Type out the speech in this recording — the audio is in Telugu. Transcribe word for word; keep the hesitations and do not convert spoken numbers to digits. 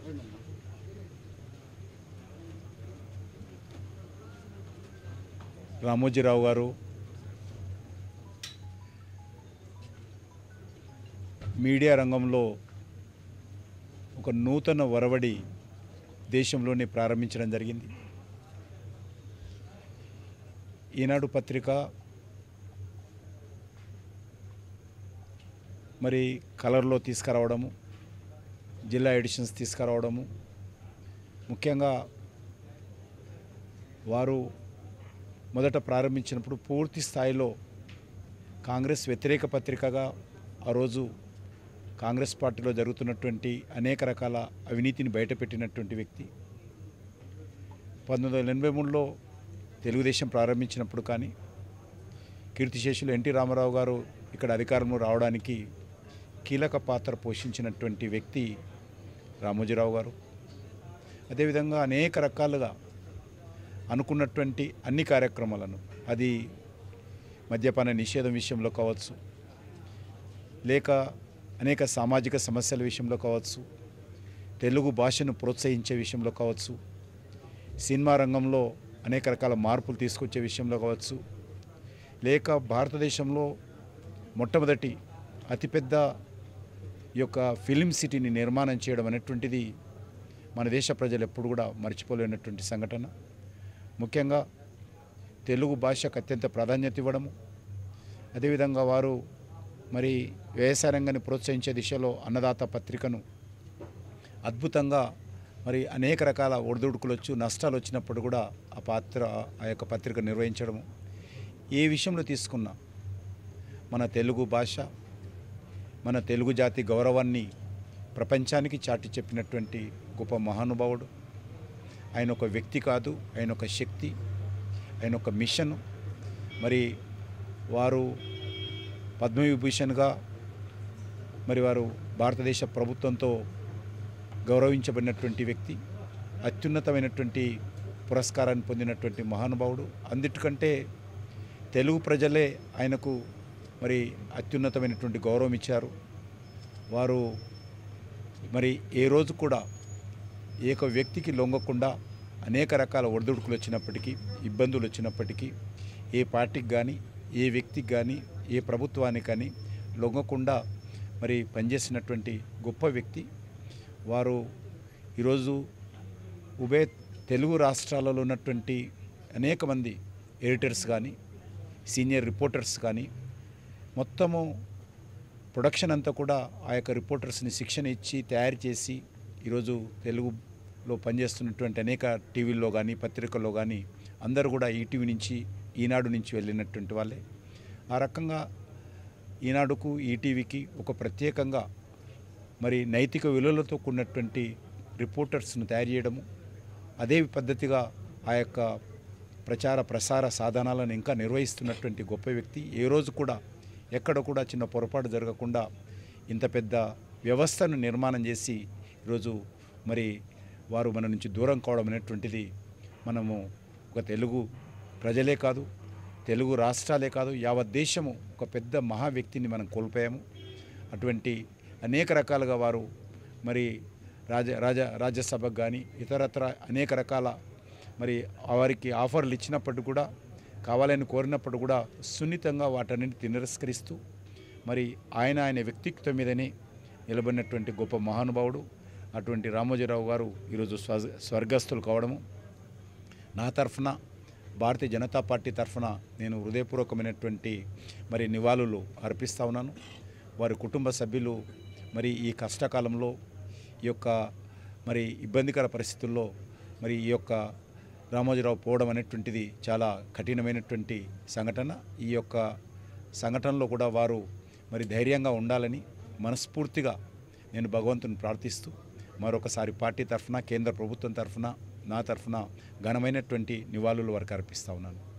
రామోజీరావు గారు మీడియా రంగంలో ఒక నూతన ఒరవడి దేశంలోనే ప్రారంభించడం జరిగింది. ఈనాడు పత్రిక మరి కలర్లో తీసుకురావడము, జిల్లా ఎడిషన్స్ తీసుకురావడము, ముఖ్యంగా వారు మొదట ప్రారంభించినప్పుడు పూర్తి స్థాయిలో కాంగ్రెస్ వ్యతిరేక పత్రికగా ఆ రోజు కాంగ్రెస్ పార్టీలో జరుగుతున్నటువంటి అనేక రకాల అవినీతిని బయటపెట్టినటువంటి వ్యక్తి. పంతొమ్మిది వందల ఎనభై మూడులో తెలుగుదేశం ప్రారంభించినప్పుడు కానీ కీర్తిశేషులు ఎన్టీ రామారావు గారు ఇక్కడ అధికారంలో రావడానికి కీలక పాత్ర పోషించినటువంటి వ్యక్తి రామోజీరావు గారు. అదేవిధంగా అనేక రకాలుగా అనుకున్నటువంటి అన్ని కార్యక్రమాలను, అది మద్యపాన నిషేధం విషయంలో కావచ్చు, లేక అనేక సామాజిక సమస్యల విషయంలో కావచ్చు, తెలుగు భాషను ప్రోత్సహించే విషయంలో కావచ్చు, సినిమా రంగంలో అనేక రకాల మార్పులు తీసుకొచ్చే విషయంలో కావచ్చు, లేక భారతదేశంలో మొట్టమొదటి అతిపెద్ద ఈ యొక్క ఫిలిం సిటీని నిర్మాణం చేయడం అనేటువంటిది మన దేశ ప్రజలు ఎప్పుడు కూడా మర్చిపోలేనటువంటి సంఘటన. ముఖ్యంగా తెలుగు భాషకు అత్యంత ప్రాధాన్యత ఇవ్వడము, అదేవిధంగా వారు మరి వ్యవసాయ రంగాన్ని ప్రోత్సహించే దిశలో అన్నదాత పత్రికను అద్భుతంగా మరి అనేక రకాల ఒడిదుడుకులు వచ్చి నష్టాలు వచ్చినప్పుడు కూడా ఆ పాత్ర ఆ యొక్క పత్రిక నిర్వహించడము, ఏ విషయంలో తీసుకున్నా మన తెలుగు భాష, మన తెలుగు జాతి గౌరవాన్ని ప్రపంచానికి చాటి చెప్పినటువంటి గొప్ప మహానుభావుడు. ఆయన ఒక వ్యక్తి కాదు, ఆయన ఒక శక్తి, ఆయన ఒక మిషన్. మరి వారు పద్మవిభూషణ్గా మరి వారు భారతదేశ ప్రభుత్వంతో గౌరవించబడినటువంటి వ్యక్తి, అత్యున్నతమైనటువంటి పురస్కారాన్ని పొందినటువంటి మహానుభావుడు. అందుకంటే తెలుగు ప్రజలే ఆయనకు మరి అత్యున్నతమైనటువంటి గౌరవం ఇచ్చారు. వారు మరి ఏ రోజు కూడా ఏక వ్యక్తికి లొంగకుండా అనేక రకాల ఒడిదుడుకులు వచ్చినప్పటికీ, ఇబ్బందులు వచ్చినప్పటికీ ఏ పార్టీకి కానీ, ఏ వ్యక్తికి కానీ, ఏ ప్రభుత్వానికి కానీ లొంగకుండా మరి పనిచేసినటువంటి గొప్ప వ్యక్తి. వారు ఈరోజు ఉభయ తెలుగు రాష్ట్రాలలో ఉన్నటువంటి అనేక మంది ఎడిటర్స్ కానీ, సీనియర్ రిపోర్టర్స్ కానీ, మొత్తము ప్రొడక్షన్ అంతా కూడా ఆ యొక్క రిపోర్టర్స్ని శిక్షణ ఇచ్చి తయారు చేసి ఈరోజు తెలుగులో పనిచేస్తున్నటువంటి అనేక టీవీల్లో కానీ పత్రికల్లో కానీ అందరూ కూడా ఈటీవీ నుంచి, ఈనాడు నుంచి వెళ్ళినటువంటి వాళ్ళే. ఆ రకంగా ఈనాడుకు, ఈటీవీకి ఒక ప్రత్యేకంగా మరి నైతిక విలువలతో కూడినటువంటి రిపోర్టర్స్ను తయారు చేయడము, అదే పద్ధతిగా ఆ యొక్క ప్రచార ప్రసార సాధనాలను ఇంకా నిర్వహిస్తున్నటువంటి గొప్ప వ్యక్తి. ఏ రోజు కూడా ఎక్కడ కూడా చిన్న పొరపాటు జరగకుండా ఇంత పెద్ద వ్యవస్థను నిర్మాణం చేసి ఈరోజు మరి వారు మన నుంచి దూరం కావడం అనేటువంటిది మనము ఒక తెలుగు ప్రజలే కాదు, తెలుగు రాష్ట్రాలే కాదు, యావత్ దేశము ఒక పెద్ద మహా వ్యక్తిని మనం కోల్పోయాము. అటువంటి అనేక రకాలుగా వారు మరి రాజ రాజ రాజ్యసభకు కానీ ఇతరత్ర అనేక రకాల మరి వారికి ఆఫర్లు ఇచ్చినప్పుడు కూడా, కావాలని కోరినప్పుడు కూడా సున్నితంగా వాటన్నింటిని తిరస్కరిస్తూ మరి ఆయన ఆయన వ్యక్తిత్వం మీదనే నిలబడినటువంటి గొప్ప మహానుభావుడు. అటువంటి రామోజీరావు గారు ఈరోజు స్వ స్వర్గస్థులు కావడము నా తరఫున, భారతీయ జనతా పార్టీ తరఫున నేను హృదయపూర్వకమైనటువంటి మరి నివాళులు అర్పిస్తూ ఉన్నాను. వారి కుటుంబ సభ్యులు మరి ఈ కష్టకాలంలో, ఈ యొక్క మరి ఇబ్బందికర పరిస్థితుల్లో మరి ఈ యొక్క రామోజీరావు పోవడం అనేటువంటిది చాలా కఠినమైనటువంటి సంఘటన. ఈ యొక్క సంఘటనలో కూడా వారు మరి ధైర్యంగా ఉండాలని మనస్ఫూర్తిగా నేను భగవంతుని ప్రార్థిస్తూ మరొకసారి పార్టీ తరఫున, కేంద్ర ప్రభుత్వం తరఫున, నా తరఫున ఘనమైనటువంటి నివాళులు వారికి అర్పిస్తూ ఉన్నాను.